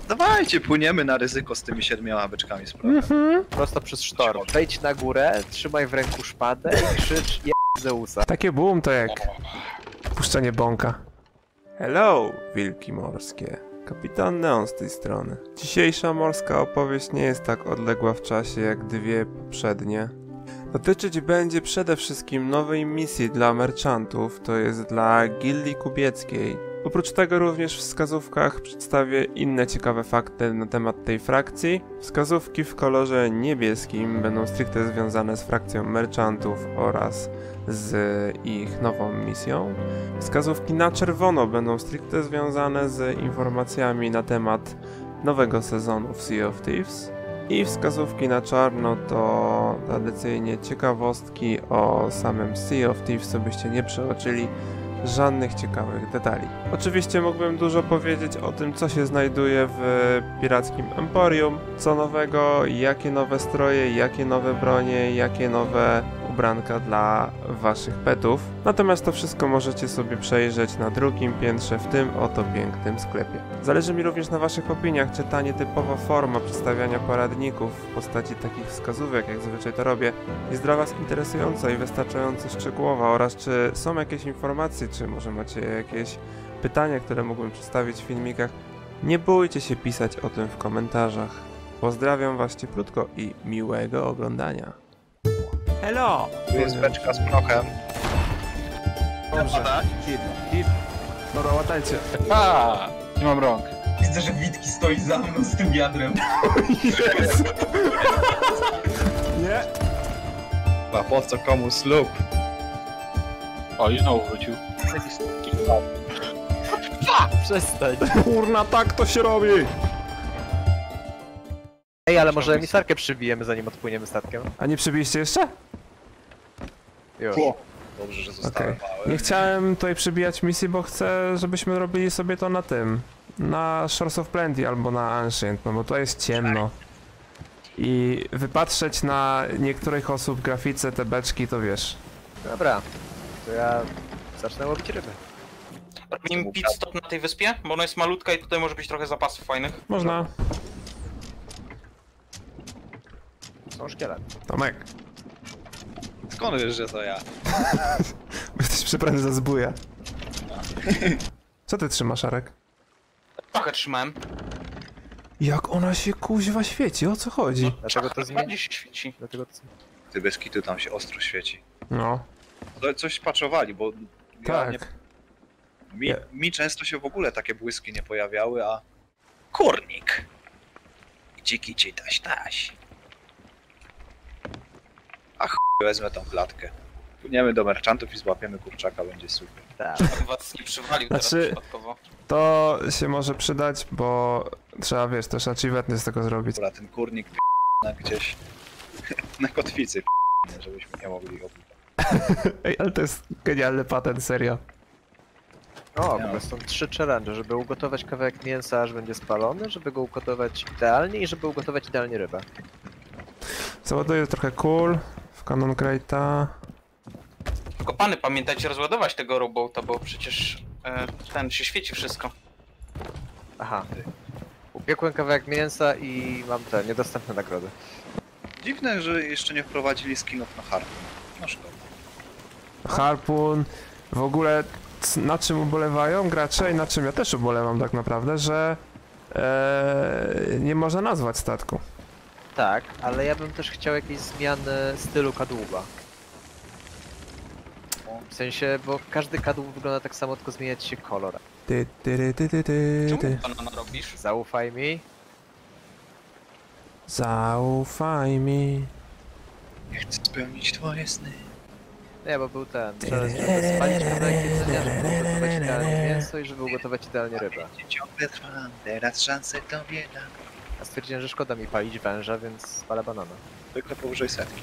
Dawajcie, płyniemy na ryzyko z tymi 7 beczkami z prochem. Prosto przez sztorm. Wejdź na górę, trzymaj w ręku szpadę i krzycz Zeusa. Takie boom to jak puszczenie bąka. Hello, wilki morskie. Kapitan Neon z tej strony. Dzisiejsza morska opowieść nie jest tak odległa w czasie jak dwie poprzednie. Dotyczyć będzie przede wszystkim nowej misji dla merchantów, to jest dla Gildii Kubieckiej. Oprócz tego również w wskazówkach przedstawię inne ciekawe fakty na temat tej frakcji. Wskazówki w kolorze niebieskim będą stricte związane z frakcją merchantów oraz z ich nową misją. Wskazówki na czerwono będą stricte związane z informacjami na temat nowego sezonu w Sea of Thieves. I wskazówki na czarno to tradycyjnie ciekawostki o samym Sea of Thieves, co byście nie przeoczyli. Żadnych ciekawych detali. Oczywiście mógłbym dużo powiedzieć o tym, co się znajduje w pirackim Emporium, co nowego, jakie nowe stroje, jakie nowe bronie, jakie nowe ubranka dla waszych petów. Natomiast to wszystko możecie sobie przejrzeć na drugim piętrze w tym oto pięknym sklepie. Zależy mi również na waszych opiniach, czy ta nietypowa forma przedstawiania poradników w postaci takich wskazówek, jak zwyczaj to robię, jest dla was interesująca i wystarczająco szczegółowa oraz czy są jakieś informacje, czy może macie jakieś pytania, które mógłbym przedstawić w filmikach. Nie bójcie się pisać o tym w komentarzach. Pozdrawiam was cieplutko i miłego oglądania. Hello! Tu jest beczka z prochem. Dobrze. Hit. Dobra, łatajcie. Nie mam rąk. Widzę, że Witki stoi za mną z tym wiadrem. Jezu. Nie? A po co komu slub? O, i znowu wrócił. Przestań. Kurna, tak to się robi! Ej, ale może emisarkę przybijemy zanim odpłyniemy statkiem? A nie przybiliście jeszcze? Już. Dobrze, że zostałem mały. Nie chciałem tutaj przybijać misji, bo chcę, żebyśmy robili sobie to na tym. Na Shores of Plenty albo na Ancient, no bo to jest ciemno. I wypatrzeć na niektórych osób grafice te beczki, to wiesz. Dobra, to ja zacznę łowić ryby. Robimy pit stop na tej wyspie, bo ona jest malutka i tutaj może być trochę zapasów fajnych. Można. Są szkielety. Tomek, Skąd wiesz, że to ja? jesteś przebrany za zbója. Co ty trzymasz, Arek? Trochę trzymałem. Jak ona się kuźwa świeci, o co chodzi? Dlaczego to zmieni? Bardziej się świeci. Dlatego to... Ty bez kitu tam się ostro świeci. No, Coś paczowali, bo tak. mi często się w ogóle takie błyski nie pojawiały, a... Kurnik! Kici, taś. A wezmę tą klatkę. Płyniemy do merchantów i złapiemy kurczaka, będzie super. Tak. Was nie przywalił Znaczy- teraz przypadkowo. To się może przydać, bo trzeba, wiesz, też achievementy z tego zrobić. Dobra, ten kurnik na gdzieś na kotwicy, żebyśmy nie mogli obudzić. Ej, ale to jest genialny patent, serio. O, w ogóle są 3 challenge, żeby ugotować kawałek mięsa, aż będzie spalony, żeby go ugotować idealnie i żeby ugotować idealnie rybę. Załaduję trochę kul w Cannon Crate'a. Tylko pany, pamiętajcie rozładować tego robota, bo przecież ten się świeci wszystko. Aha. Upiekłem kawałek mięsa i mam te niedostępne nagrody. Dziwne, że jeszcze nie wprowadzili skinów na harpun. No szkoda. Harpun. W ogóle na czym ubolewają gracze i na czym ja też ubolewam tak naprawdę, że nie można nazwać statku. Tak, ale ja bym też chciał jakiejś zmiany stylu kadłuba. W sensie, bo każdy kadłub wygląda tak samo, tylko zmieniać się kolor. Czemu banana robisz? Zaufaj mi. Zaufaj mi. Chcę spełnić twoje sny. Nie, bo był ten. Challenge, żeby spalić kawałek jedzenia, żeby ugotować idealnie mięso i żeby ugotować idealnie rybę. Ciągle trwam, teraz szansę tobie dam. A stwierdziłem, że szkoda mi palić węża, więc spalę banana. Zwykle powyżej setki.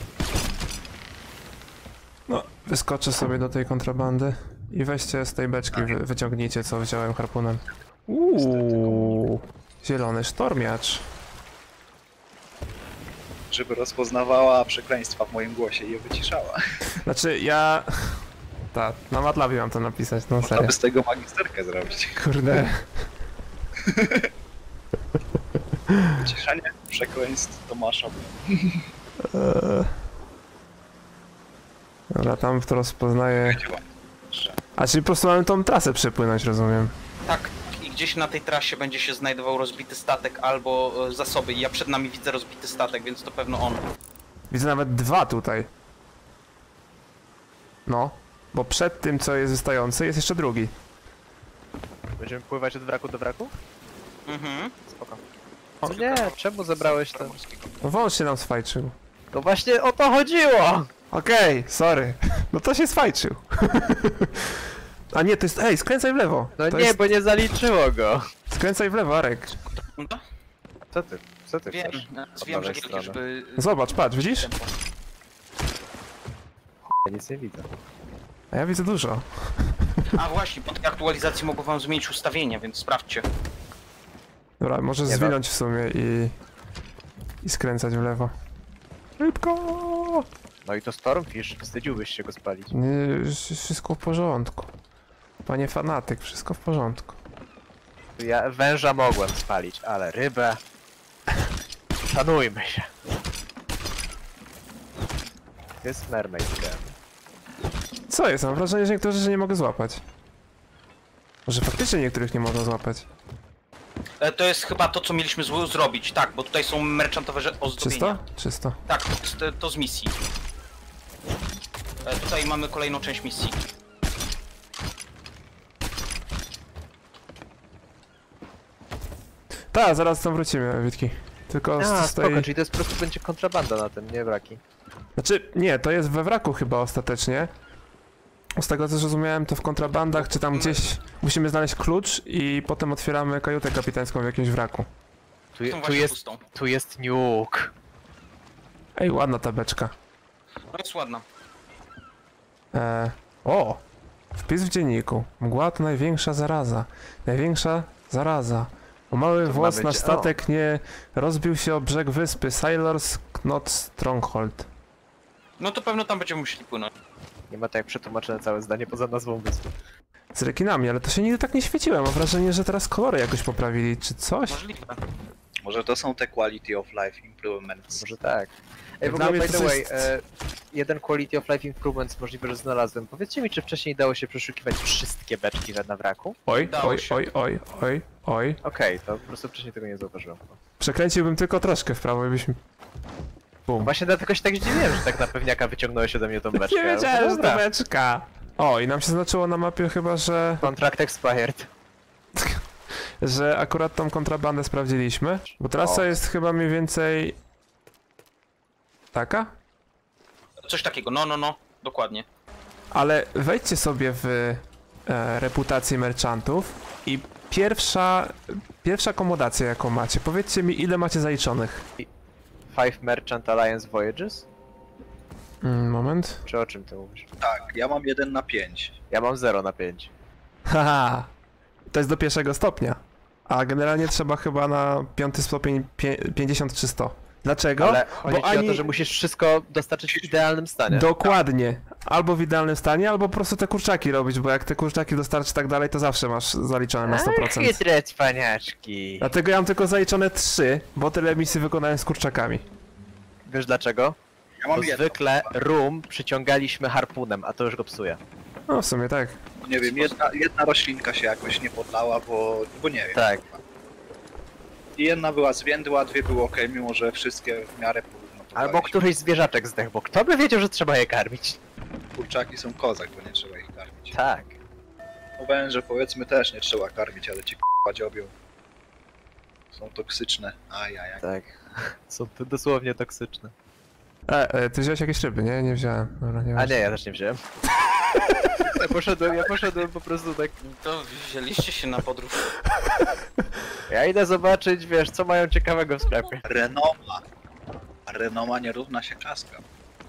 No, wyskoczę sobie do tej kontrabandy i weźcie z tej beczki, wyciągnijcie co wziąłem harpunem. Zielony sztormiacz. Żeby rozpoznawała przekleństwa w moim głosie i je wyciszała. Znaczy ja... Tak, na MATLABie mam to napisać, no Można serio. by z tego magisterkę zrobić. Kurde. Cieszenie przekleństw Tomasza. Dobra, tam to rozpoznaję. Wiedziałam, że A czyli po prostu mamy tą trasę przepłynąć, rozumiem. Tak, i gdzieś na tej trasie będzie się znajdował rozbity statek albo zasoby. Ja przed nami widzę rozbity statek, więc to pewno on. Widzę nawet 2 tutaj. No, bo przed tym, co jest wystający, jest jeszcze drugi. Będziemy pływać od wraku do wraku? Mhm. Spoko. O nie, czemu zabrałeś ten? No wąż się nam swajczył. To właśnie o to chodziło! Okej, sorry. No to się swajczył. A nie, to jest... Ej, skręcaj w lewo. No To nie, jest... bo nie zaliczyło go. Skręcaj w lewo, Arek. Co ty? Co ty Wiem, chcesz? wiem, że lewej strony. żeby... Zobacz, patrz, widzisz? Ja nic nie widzę. A ja widzę dużo. A właśnie, po tej aktualizacji mogą wam zmienić ustawienia, więc sprawdźcie. Dobra, możesz Nie ma. zwinąć w sumie i skręcać w lewo. Szybko! No i to Stormfish, wstydziłbyś się go spalić. Nie, wszystko w porządku. Panie fanatyk, wszystko w porządku. Ja węża mogłem spalić, ale rybę... Szanujmy się. To jest mermaid game. Co jest? Mam wrażenie, że niektóre rzeczy nie mogę złapać. Może faktycznie niektórych nie można złapać. To jest chyba to, co mieliśmy zrobić, tak, bo tutaj są merchantowe ozdobienia. Czysto? Czysto. Tak, to z misji. Tutaj mamy kolejną część misji. Tak, zaraz tam wrócimy, Witki. Tylko A, z spoko, tej... czyli to jest po prostu będzie kontrabanda na tym, nie braki. Znaczy, nie, to jest we wraku chyba ostatecznie. Z tego co zrozumiałem, to w kontrabandach, czy tam gdzieś musimy znaleźć klucz i potem otwieramy kajutę kapitańską w jakimś wraku. Tu, Tą tu, właśnie jest, pustą. tu jest nuke. Ej, ładna ta beczka. No jest ładna. O! Wpis w dzienniku. Mgła to największa zaraza. Największa zaraza. O mały To włos ma nasz być- statek nie rozbił się o brzeg wyspy Sailors Knot Stronghold. No to pewno tam będziemy musieli płynąć. Nie ma tak jak przetłumaczone całe zdanie poza nazwą wyspy. Z rekinami, ale to się nigdy tak nie świeciło. Mam wrażenie, że teraz kolory jakoś poprawili, czy coś? Możliwe. może to są te quality of life improvements. Może tak. Ej, w Dla ogóle mnie by to the way, jest- jeden quality of life improvements możliwe, że znalazłem. Powiedzcie mi, czy wcześniej dało się przeszukiwać wszystkie beczki na wraku? Oj, Dało oj, się. oj, oj, oj, oj. Okej, to po prostu wcześniej tego nie zauważyłem. Przekręciłbym tylko troszkę w prawo i byśmy... Bum. Właśnie dlatego się tak zdziwiłem, że tak na pewniaka wyciągnąłeś ode mnie tą beczkę. Nie wiedziałem, że to Dobra. beczka. O, i nam się znaczyło na mapie chyba, Contract expired. że akurat tą kontrabandę sprawdziliśmy. Bo trasa O. jest chyba mniej więcej... Taka? Coś takiego, no, dokładnie. Ale wejdźcie sobie w reputację merchantów i pierwsza akomodacja jaką macie. Powiedzcie mi, ile macie zaliczonych. 5 Merchant Alliance Voyages? Moment. Czy o czym ty mówisz? Tak, ja mam 1 na 5. Ja mam 0 na 5. Haha. To jest do pierwszego stopnia. A generalnie trzeba chyba na 5 stopień 50 czy 100. Dlaczego? Ale chodzi ci o to, że musisz wszystko dostarczyć w idealnym stanie. Dokładnie. Albo w idealnym stanie, albo po prostu te kurczaki robić, bo jak te kurczaki dostarczysz tak dalej, to zawsze masz zaliczone na 100%. Chytre cwaniaczki. Dlatego ja mam tylko zaliczone 3, bo tyle misji wykonałem z kurczakami. Wiesz dlaczego? Ja mam Bo 1. zwykle rum przyciągaliśmy harpunem, a to już go psuje. No w sumie tak. Nie wiem, jedna roślinka się jakoś nie podlała, bo nie wiem. Tak. I jedna była zwiędła, 2 były ok, mimo że wszystkie w miarę porówno. Albo któryś zwierzaczek zdechł, bo kto by wiedział, że trzeba je karmić? Kurczaki są kozak, bo nie trzeba ich karmić. Tak. No węże powiedzmy też nie trzeba karmić, ale ci k***a dziobią. Są toksyczne. Ajajaj. Tak. Są to dosłownie toksyczne. Ty wziąłeś jakieś ryby, nie? Nie wziąłem. Dobra, nie A nie, ja też nie wziąłem. Ja poszedłem po prostu tak... To wzięliście się na podróż. Ja idę zobaczyć, wiesz, co mają ciekawego w sklepie. Renoma. A renoma nie równa się kaska.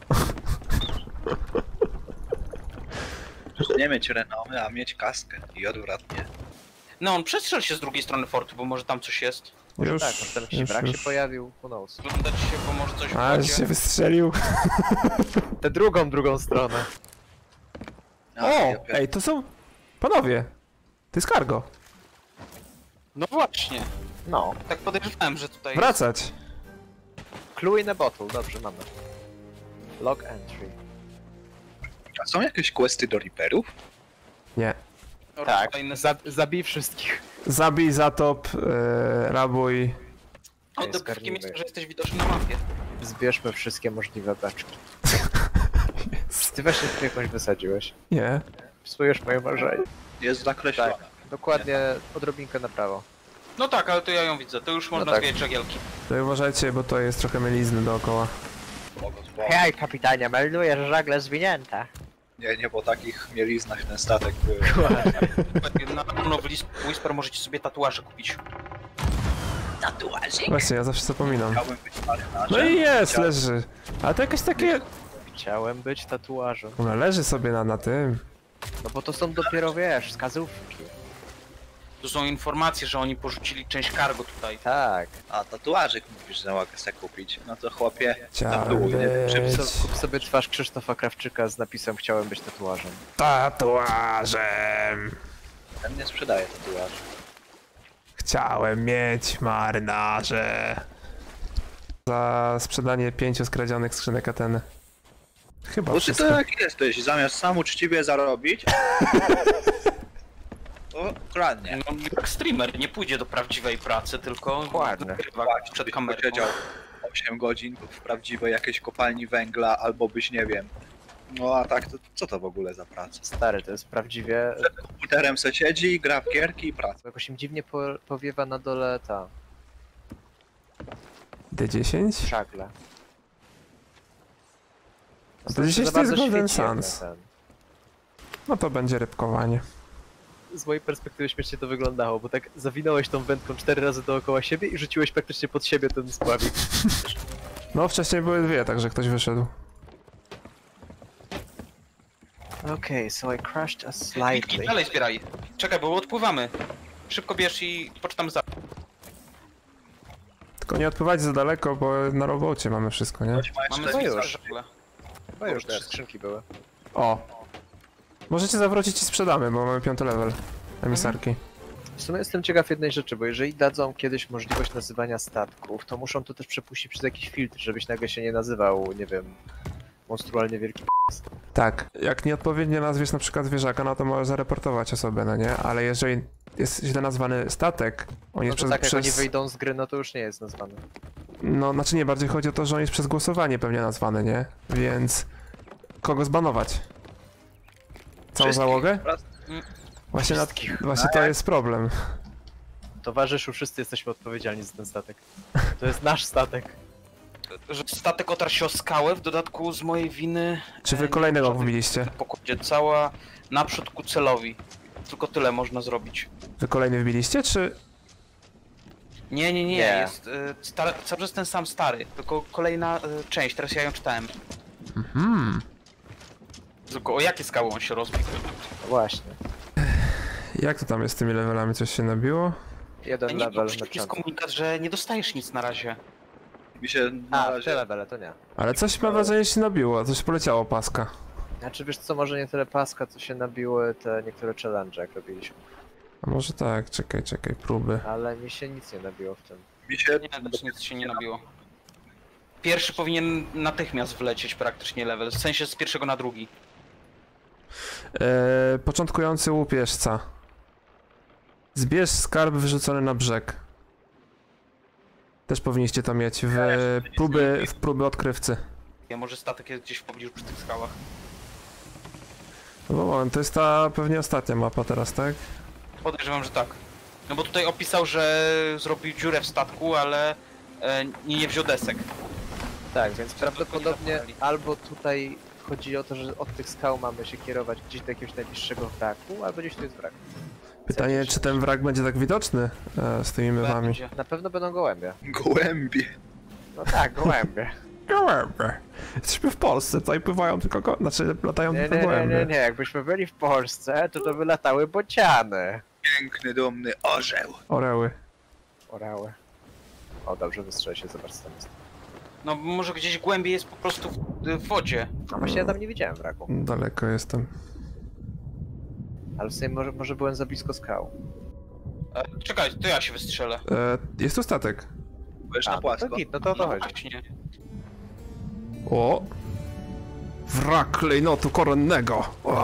Nie mieć renomy, a mieć kaskę. I odwrotnie. No, on przestrzel się z drugiej strony fortu, bo może tam coś jest. Już, Tak, może tam jakiś wrak się pojawił, who knows. Wyglądać się, bo może coś w A, wodzie. się wystrzelił. Tę drugą stronę. O! Ej, to są... Panowie! To jest cargo. No właśnie. No. Tak podejrzewałem, że tutaj Wracać! Clue in a bottle, dobrze, mamy. Log entry. A są jakieś questy do Reaperów? Nie. jest Tak, fajne... zabij wszystkich. Zabij, zatop, rabuj. O, Jest dopóki karniwy. myślę, że jesteś widoczny na mapie. Zbierzmy wszystkie możliwe beczki. Ty właśnie tu jakąś wysadziłeś. Nie. Psujesz moje marzenie. Jest zakreślona. Dokładnie odrobinkę na prawo. No tak, ale to ja ją widzę. To już można tak. zwijać żagielki. To uważajcie, bo to jest trochę mielizny dookoła. Hej, kapitanie, melduję, że żagle zwinięte. Nie, po takich mieliznach ten statek był. Na pewno w Whisper możecie sobie tatuaże kupić. Tatuażyk? Właśnie, ja zawsze zapominam. Chciałbym być marynarzem. No i jest, Chciałbym- leży. Ale to jakieś takie... Chciałem być tatuażem. Ona leży sobie na tym. No bo to są dopiero, wiesz, wskazówki. To są informacje, że oni porzucili część cargo tutaj. Tak. A tatuażyk mówisz, że mogę sobie kupić. No to chłopie, Chciałem dół, nie? być Kup sobie twarz Krzysztofa Krawczyka z napisem chciałem być tatuażem. tatuażem. ten nie sprzedaje tatuaży. Chciałem mieć marynarze. Za sprzedanie 5 skradzionych skrzynek Ateny. Chyba Bo ty wszystko. to jak jesteś, zamiast sam uczciwie zarobić, to kradnie. No, jak streamer nie pójdzie do prawdziwej pracy, tylko Dokładnie. nagrywa przed Byś kamerą. posiedział 8 godzin w prawdziwej jakiejś kopalni węgla, albo byś, nie wiem. No a tak, to co to w ogóle za praca? Stary, to jest prawdziwie... Przed komputerem se siedzi, gra w gierki i praca. Jakoś im dziwnie powiewa na dole ta D10? żagle. To dzisiaj Za to jest bardzo Golden świeci Suns. ten. No to będzie rybkowanie. Z mojej perspektywy śmiesznie to wyglądało, bo tak zawinąłeś tą wędką 4 razy dookoła siebie i rzuciłeś praktycznie pod siebie ten spławik. No wcześniej były dwie, także ktoś wyszedł. Okay, so I crashed a I slightly. dalej zbieraj. Czekaj, bo odpływamy. Szybko bierz i poczytam za... Tylko nie odpływać za daleko, bo na robocie mamy wszystko, nie? Ktoś ma Mamy jeszcze to za już. żagle. No już te skrzynki były. O! Możecie zawrócić i sprzedamy, bo mamy 5 level emisarki. W sumie jestem ciekaw jednej rzeczy, bo jeżeli dadzą kiedyś możliwość nazywania statków, to muszą to też przepuścić przez jakiś filtr, żebyś nagle się nie nazywał, nie wiem, monstrualnie wielki Tak. Jak nieodpowiednio nazwiesz na przykład zwierzaka, no to możesz zareportować osobę, no nie? Ale jeżeli jest źle nazwany statek, on No jest to przez... tak, jak oni przez... wyjdą z gry, no to już nie jest nazwany. No, znaczy nie, bardziej chodzi o to, że on jest przez głosowanie pewnie nazwany, nie? Więc... Kogo zbanować? Całą Wszystkich. załogę? Właśnie, Wszystkich. właśnie to jest problem. Towarzyszu, wszyscy jesteśmy odpowiedzialni za ten statek. To jest nasz statek. Że statek otarł się o skałę, w dodatku z mojej winy... Czy wy nie kolejnego ma żadnych wbiliście? w pokładzie. Cała naprzód ku celowi. Tylko tyle można zrobić. Wy kolejny wbiliście, czy... Nie, Nie. jest cały czas ten sam stary, tylko kolejna część, teraz ja ją czytałem. Tylko o jakie skały on się rozbił? No właśnie. Jak to tam jest z tymi levelami? Coś się nabiło? Jeden Nie level był na jest czas. komunikat, że nie dostajesz nic na razie. Mi się na A, razie... te levele, to nie. Ale coś mam wrażenie, że się nabiło, coś poleciało paska. Znaczy wiesz co, może nie tyle paska, co się nabiły te niektóre challenge, jak robiliśmy. A może tak, czekaj, próby. Ale mi się nic nie nabiło w tym. Mi się... Nie, znaczy nic się nie nabiło. Pierwszy powinien natychmiast wlecieć praktycznie level, w sensie z pierwszego na drugi. Początkujący łupieżca. Zbierz skarb wyrzucony na brzeg. Też powinniście to mieć w próby odkrywcy. Ja może statek jest gdzieś w pobliżu przy tych skałach. No bo moment, to jest ta pewnie ostatnia mapa teraz, tak? Podejrzewam, że tak. No bo tutaj opisał, że zrobił dziurę w statku, ale nie wziął desek. Tak, więc prawdopodobnie zapomnieli. albo tutaj chodzi o to, że od tych skał mamy się kierować gdzieś do jakiegoś najbliższego wraku, albo gdzieś tu jest wrak. Pytanie, czy ten wrak będzie tak widoczny z tymi mywami? Będzie. Na pewno będą gołębie. Gołębie. No tak, gołębie. Gołębie. Jesteśmy w Polsce, tutaj pływają tylko znaczy latają Nie, tylko nie, nie, gołębie. nie, nie, jakbyśmy byli w Polsce, to by latały bociany. Piękny, dumny orzeł. Oreły. Orały. O, dobrze, wystrzelę się, zobacz co tam jest. No może gdzieś głębiej jest po prostu w wodzie. A właśnie ja tam nie widziałem wraku. Daleko jestem. Ale w sumie może byłem za blisko skał. Czekaj, to ja się wystrzelę. Jest tu statek. Byłeś na To płasko. git, no to o to chodzi. Właśnie. O! Wrak klejnotu koronnego!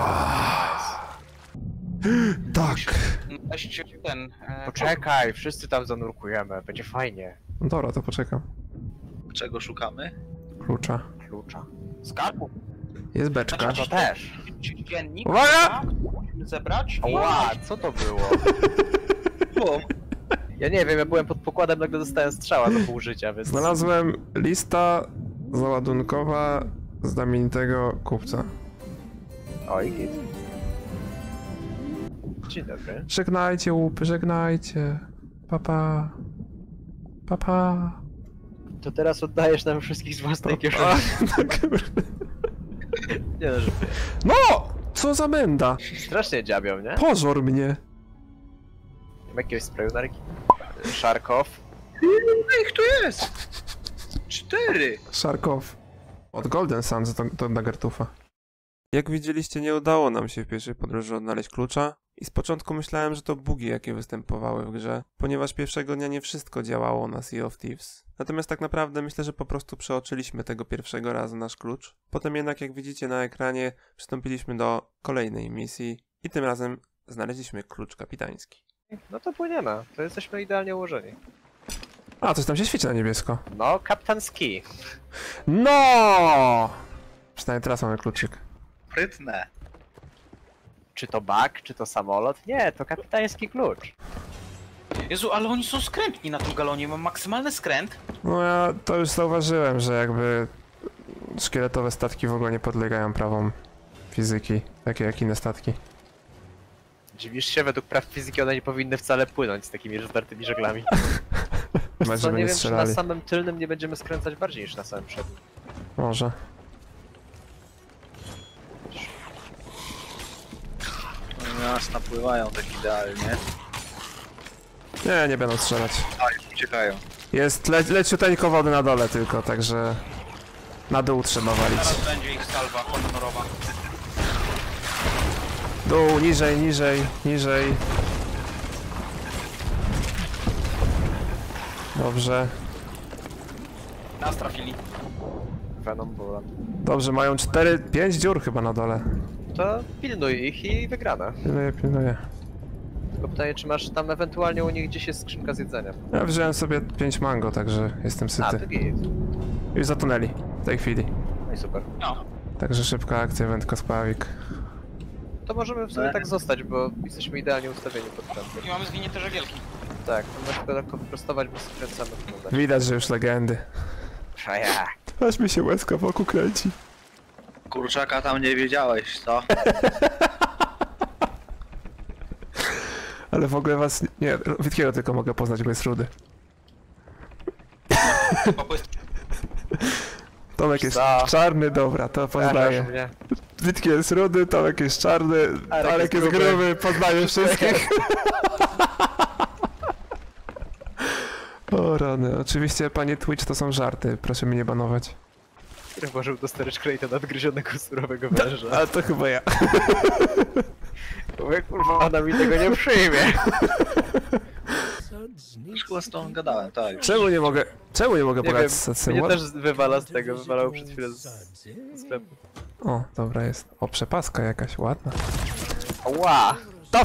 Tak! Weźcie ten... Poczekaj, wszyscy tam zanurkujemy, będzie fajnie. No dobra, to poczekam. Czego szukamy? Klucza. Klucza. Skarbu. Jest beczka. To też. Dziennik. Uwaga! tak? Musimy zebrać. Ła, co to było? Bum. Ja nie wiem, ja byłem pod pokładem, nagle dostałem strzała do pół życia, więc... Znalazłem lista załadunkowa znamienitego kupca. Oj, git. Dzień dobry. Żegnajcie łupy, żegnajcie. Papa. Papa. To teraz oddajesz nam wszystkich z własnej kieszeni. Nie no, żeby... No! Co za menda! Strasznie dziabią, nie? Pożor mnie! Mam jakiegoś sprayu na ręki? Szarkow. Ich tu jest! 4! Szarkow. Od Golden Suns do Nagertufa. Jak widzieliście, nie udało nam się w pierwszej podróży odnaleźć klucza i z początku myślałem, że to bugi, jakie występowały w grze, ponieważ pierwszego dnia nie wszystko działało na Sea of Thieves. Natomiast tak naprawdę myślę, że po prostu przeoczyliśmy tego pierwszego razu nasz klucz. Potem jednak, jak widzicie na ekranie, przystąpiliśmy do kolejnej misji i tym razem znaleźliśmy klucz kapitański. No to płyniemy, to jesteśmy idealnie ułożeni. A, coś tam się świeci na niebiesko. No, kapitanski. No! Przynajmniej teraz mamy kluczyk. Sprytne. Czy to bak, czy to samolot? Nie, to kapitański klucz. Jezu, ale oni są skrętni na tym galonie, mam maksymalny skręt. No ja to już zauważyłem, że jakby szkieletowe statki w ogóle nie podlegają prawom fizyki, takie jak inne statki. Dziwisz się, według praw fizyki one nie powinny wcale płynąć z takimi rozdartymi żaglami. Mać, Co, żeby nie nie wiem, czy na strzelali. samym tylnym nie będziemy skręcać bardziej niż na samym przednim. Może. Oni nas napływają tak idealnie. Nie, nie będą strzelać. A, już uciekają. Jest leciuteńko wody na dole tylko, także na dół trzeba walić. Teraz będzie ich salwa honorowa. Dół, niżej, niżej, niżej. Dobrze. Nas trafili. Venom Bulla. Dobrze, mają 5 dziur chyba na dole. To pilnuj ich i wygrana. Pilnuję, pilnuję. Tylko pytanie, czy masz tam ewentualnie u nich gdzieś jest skrzynka z jedzeniem? Ja wziąłem sobie 5 mango, także jestem A, to syty. git. Już zatonęli w tej chwili. No i super. No. Także szybka akcja, wędkospławik. To możemy w sumie tak zostać, bo jesteśmy idealnie ustawieni pod kątem. I mamy zwinięte żagielki. Tak, możemy tylko tak wyprostować, bo skręcamy w wodę. Widać, że już legendy. A ja. Aż mi się łezka wokół kręci. Kurczaka tam nie wiedziałeś, co? Ale w ogóle was... Nie, Witkiego tylko mogę poznać, bo jest rudy. Tomek jest Co? czarny, dobra, to poznaję. mnie. Witki jest rudy, Tomek jest czarny, Alek jest gruby, poznaję wszystkich. O rany, oczywiście panie Twitch to są żarty, proszę mnie nie banować. Który włożył do storage crate'a nadgryzionego surowego węża. A to chyba ja. Mówię, kurwa, ona mi tego nie przyjmie. Już chyba z tą gadałem, tak. Czemu nie mogę Nie pogadać wiem, z Satsym? mnie też wywala z tego, wywalało przed chwilą z sklepu. O, dobra jest. O, przepaska jakaś, ładna. Ła!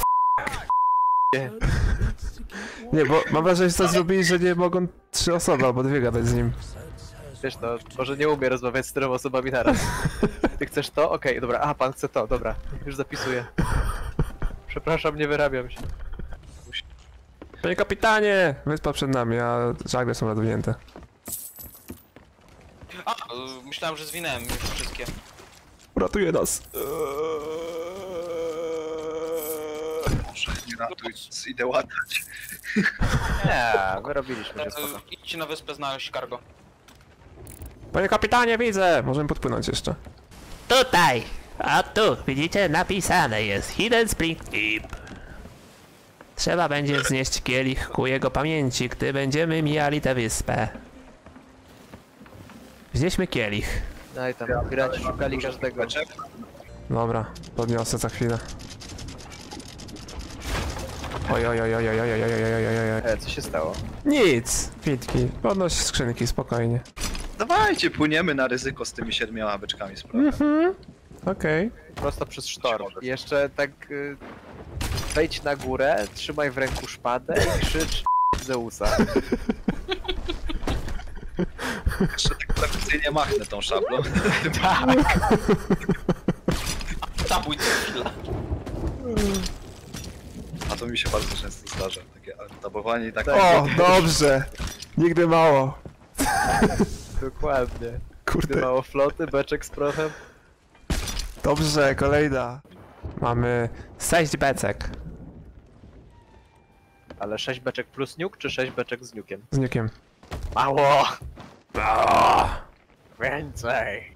Nie, bo mam wrażenie, że to zrobili, że nie mogą 3 osoby albo 2 gadać z nim. Wiesz no, może nie umie rozmawiać z 4 osobami naraz. Ty chcesz to? Okej, dobra, a pan chce to, dobra. Już zapisuję. Przepraszam, nie wyrabiam się. Panie kapitanie! Wyspa przed nami, a żagle są nadwinięte. A, myślałem, że zwinąłem już wszystkie. Uratuje nas. Może nie ratuj, idę łatać. Nie, wyrobiliśmy się spoko. Idźcie na wyspę znaleźć cargo. Panie kapitanie, widzę! Możemy podpłynąć jeszcze. Tutaj! A tu, widzicie, napisane jest Hidden Spring Keep. Trzeba będzie wznieść kielich ku jego pamięci, gdy będziemy mijali tę wyspę. Wznieśmy kielich. No i tam, piraci szukali każdego. Dobra, podniosę za chwilę. Oj, oj, oj, oj, oj, oj, oj, oj, oj, oj, oj. Co się stało? Nic! Witki, podnoś skrzynki, spokojnie. Dawajcie, płyniemy na ryzyko z tymi 7 beczkami z prochem. Mhm. Okej. Prosto przez sztorm. I jeszcze tak wejdź na górę, trzymaj w ręku szpadę i krzycz Zeusa. Jeszcze tak tradycyjnie machnę tą szablą. Tabuj co chwilę. A to mi się bardzo często zdarza. Takie tabowanie i tak. O, dobrze! Nigdy mało. Dokładnie. Gdy Kurde, mało floty, beczek z prochem. dobrze, kolejna. Mamy 6 beczek Ale 6 beczek plus nuke, czy 6 beczek z nukiem? z niukiem. Mało! Więcej!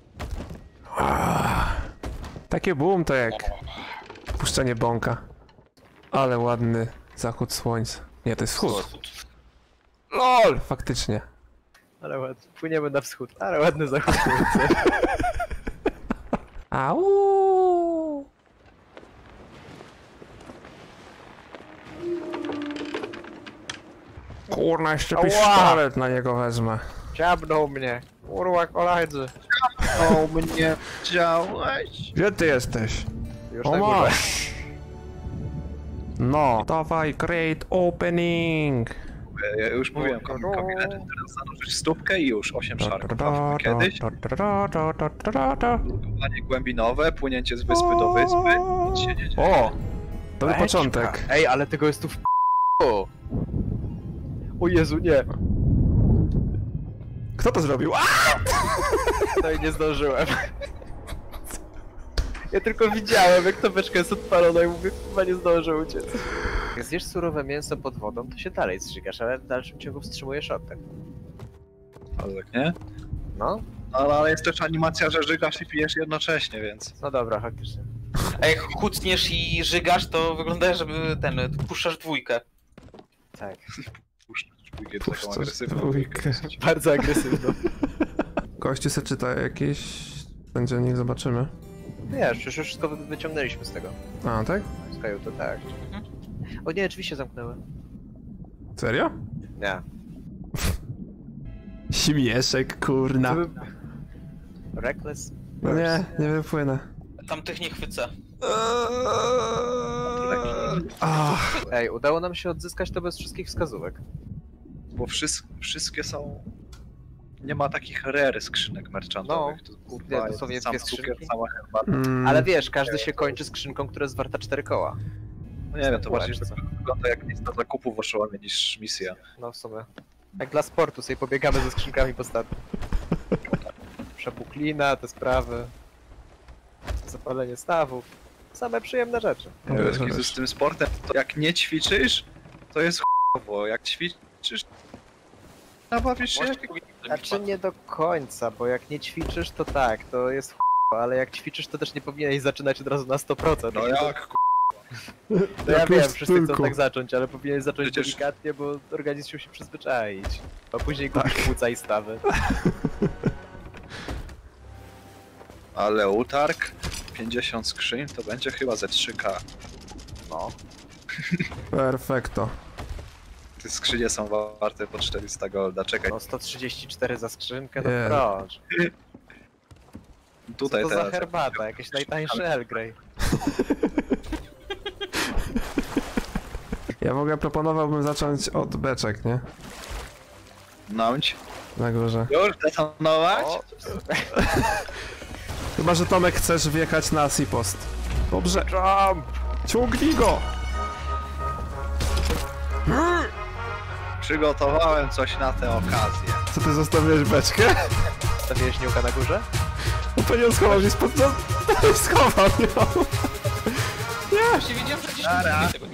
Takie boom to jak puszczenie bąka. Ale ładny zachód słońca. Nie, to jest wschód. LOL! Faktycznie. Ale ładnie. Płyniemy na wschód, ale ładny zachód słońca. Au! Kurna, jeszcze Ała! pistolet na niego wezmę. Ciabnął mnie. Kurwa koledzy. O mnie działałeś. Gdzie ty jesteś? Już O na górze. masz! No, dawaj, great opening! Ja już mówiłem, kabinet, teraz zanurzyć stópkę i już 8 szarków. A kiedyś nurkowanie głębinowe, płynięcie z wyspy do wyspy, nic się nie dzieje. O! To był Beczka. początek. Ej, ale tego jest tu w O Jezu, nie. Kto to zrobił? A! No i nie zdążyłem. Ja tylko widziałem, jak ta beczka jest odpalona i mówię, chyba nie zdążę uciec. Jak zjesz surowe mięso pod wodą, to się dalej zżygasz, ale w dalszym ciągu wstrzymujesz oddech. Ale tak, nie? No, Ale jest też animacja, że żygasz i pijesz jednocześnie, więc... no dobra, faktycznie. A jak kucniesz i żygasz, to wygląda, żeby puszczasz dwójkę. Tak. Puszczasz dwójkę, taką Puszczasz agresywną. dwójkę. Bardzo agresywną. Gościu se czyta jakieś... Będzie o nich zobaczymy. Wiesz, przecież już wszystko wyciągnęliśmy z tego. A, tak? Z kajuty, tak. O nie, drzwi się zamknęły. Serio? Nie. Śmieszek, kurna. To by... Reckless? No nie, nie wypłynę. Tamtych nie chwycę. Ach, Ej, udało nam się odzyskać to bez wszystkich wskazówek. Bo wszystkie są... Nie ma takich rare skrzynek merchantowych. No, to nie, dosłownie sam dwie cukier, skrzynki. sama herbata. Ale wiesz, każdy się kończy skrzynką, która jest warta 4 koła. No nie wiem, to bardziej Kółeczce. wygląda jak lista zakupów w Oszołomie niż misja. No w sumie. Jak dla sportu sobie pobiegamy ze skrzynkami po statku. Przepuklina, te sprawy. Zapalenie stawów. Same przyjemne rzeczy. Wiesz, Jezu, z tym sportem, to jak nie ćwiczysz, to jest ch**owo. Jak ćwiczysz, nabawisz się jak... Znaczy nie do końca, bo jak nie ćwiczysz, to tak, to jest ch**, ale jak ćwiczysz, to też nie powinieneś zaczynać od razu na 100%. No jak? To ja Jakoś wiem, wszyscy chcą tylko. tak zacząć, ale powinieneś zacząć Przecież- delikatnie, bo organizm się musi przyzwyczaić. A później gubisz płuca i stawy. Ale utarg, 50 skrzyń, to będzie chyba ze 3K. No. perfekto. Te skrzynie są warte po 400 golda, czekaj. No 134 za skrzynkę, no Nie. proszę. Tutaj Co to teraz. za herbata? Jakieś najtańsze Earl Grey. Ja w ogóle proponowałbym zacząć od beczek, nie? Nąć. Na górze. Już detonować? O, Chyba, że Tomek chcesz wjechać na Seapost. Dobrze. jump! Ciągnij go! Przygotowałem coś na tę okazję. Co ty zostawiłeś beczkę? Stawiłeś niuka na górze? No to nie schował mnie spod... No, schował ją. Właśnie widziałem, że gdzieś tam tego